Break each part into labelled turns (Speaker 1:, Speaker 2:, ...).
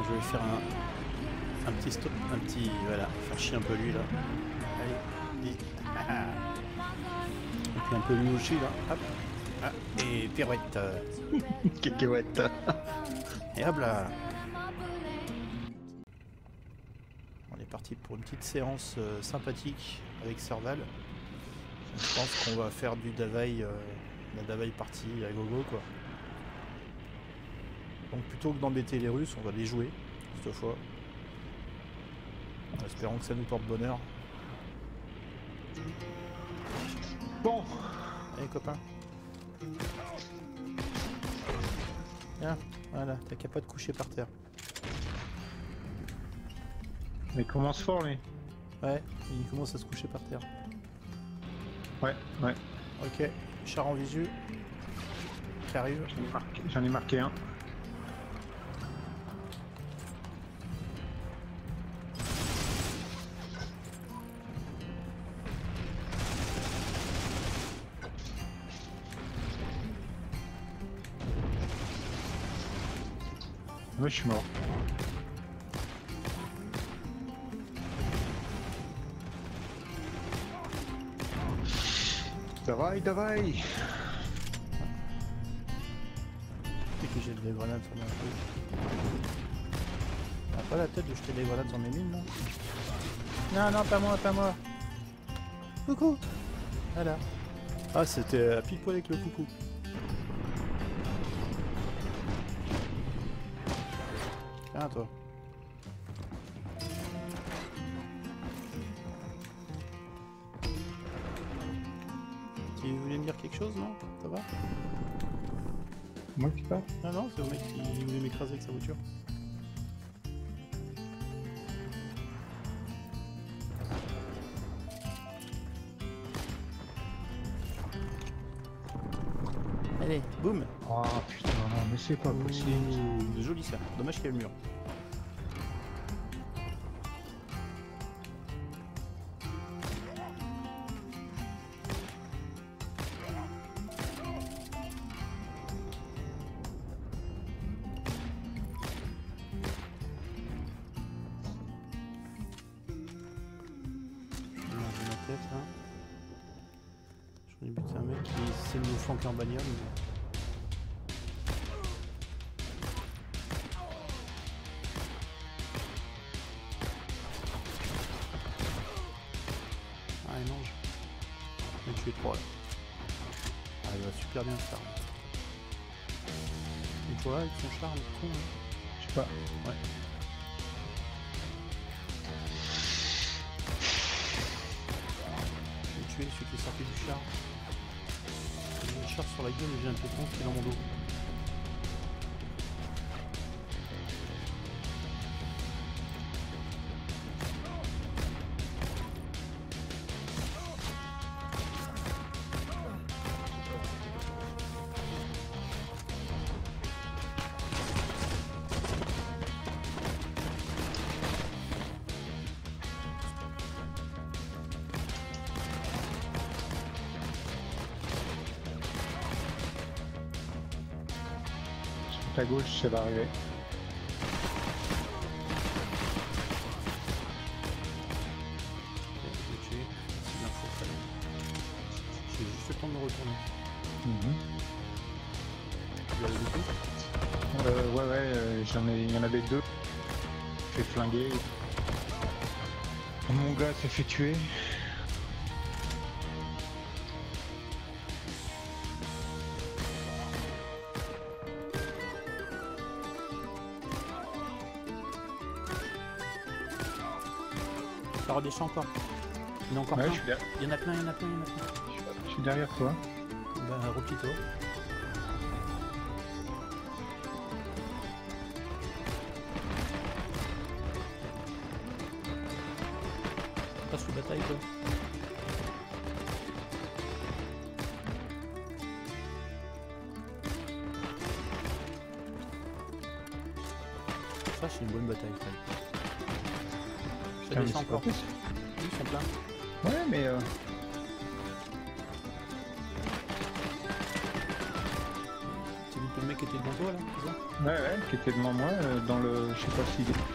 Speaker 1: je vais faire un petit stop, un petit, voilà, faire chier un peu lui là. Allez, et puis un peu lui aussi là, hop, ah, et pirouette.
Speaker 2: Cacahuète.
Speaker 1: Et hop là. On est parti pour une petite séance sympathique avec Serval. Je pense qu'on va faire du Davai, la Davai partie à gogo quoi. Donc plutôt que d'embêter les Russes, on va les jouer cette fois. En espérant que ça nous porte bonheur.
Speaker 2: Bon.
Speaker 1: Allez copain. Viens, voilà, t'as qu'à pas te coucher par terre.
Speaker 2: Mais il commence fort lui.
Speaker 1: Ouais, il commence à se coucher par terre.
Speaker 2: Ouais, ouais.
Speaker 1: Ok, char en visu. Qui arrive.
Speaker 2: J'en ai marqué un. Ouais, je suis mort. Давай, давай.
Speaker 1: C'est que j'ai des grenades sur mon truc. T'as pas la tête de jeter des grenades sur mes mines là? Non, non, pas moi, pas moi. Coucou. Voilà. Ah, c'était à pile poil avec le coucou. Tiens, toi. Tu voulais me dire quelque chose, non? Ça va?
Speaker 2: Moi qui parle.
Speaker 1: Non, non, c'est le mec qui voulait m'écraser avec sa voiture. Allez, boum.
Speaker 2: Oh putain, mais c'est pas possible.
Speaker 1: Ouh, joli ça. Dommage qu'il y a le mur. J'en ai buté un mec qui essaie de nous flanquer en bagnole. Mais... Ah et non, je vais tuer 3 là. Ah, il va super bien faire. Et toi avec son char, le con hein.
Speaker 2: Je sais pas.
Speaker 1: Ouais. Je vais tuer celui qui est sorti du char. J'ai le char sur la gueule et j'ai un piéton qui est dans mon dos.
Speaker 2: À gauche, ça va arriver.
Speaker 1: Je vais tuer. C'est l'info, ça va. J'ai juste le temps de me retourner. Tu l'avais beaucoup?
Speaker 2: Ouais, il y en avait deux. Fait flinguer. Mon gars s'est fait tuer.
Speaker 1: Ça redescend encore. Il y en a encore
Speaker 2: Ouais,
Speaker 1: plein. Il y en a plein, il y en a plein, il y en a plein.
Speaker 2: Je suis derrière toi.
Speaker 1: Bah, replie-toi. Passe le bataille, toi. Ça, c'est une bonne bataille, Fred. Ça descend encore. Oui, ils sont pleins.
Speaker 2: Ouais, mais
Speaker 1: C'est vite le mec qui était devant toi là, c'est ça?
Speaker 2: Ouais, ouais, qui était devant moi, dans le... Je sais pas s'il est...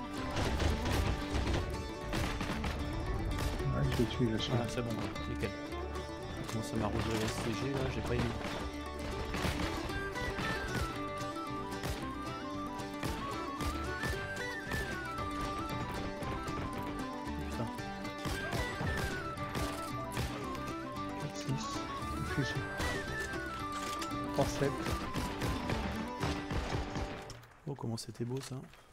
Speaker 2: Ouais, je l'ai tué, je suis.
Speaker 1: Ah, c'est bon, nickel. Il commence à m'arroser le SCG là, j'ai pas aimé. Putain.
Speaker 2: 4, 6, fusil. 3, 7.
Speaker 1: Oh, comment c'était beau ça.